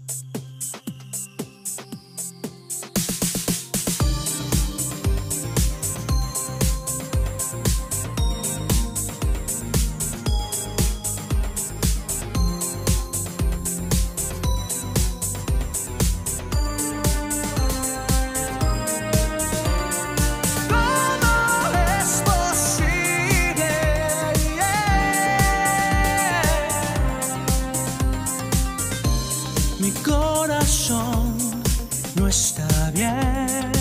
Mi corazón no está bien.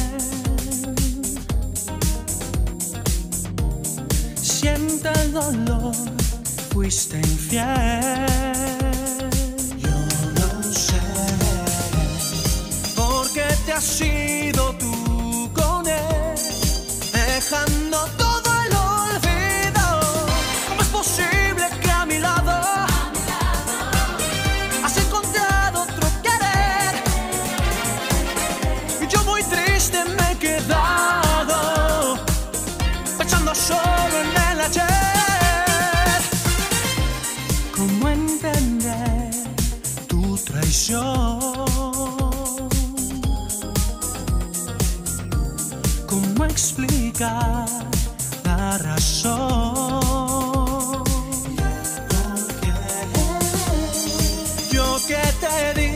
Siente el dolor, fuiste infiel. Yo no sé por qué te has ido tú con él, dejando todo el olvido. ¿Cómo es posible que a mi lado has encontrado otro querer? Y yo muy triste me he quedado pensando solo en el ayer. ¿Cómo entender tu traición? ¿Cómo explicar la razón? Yo que te digo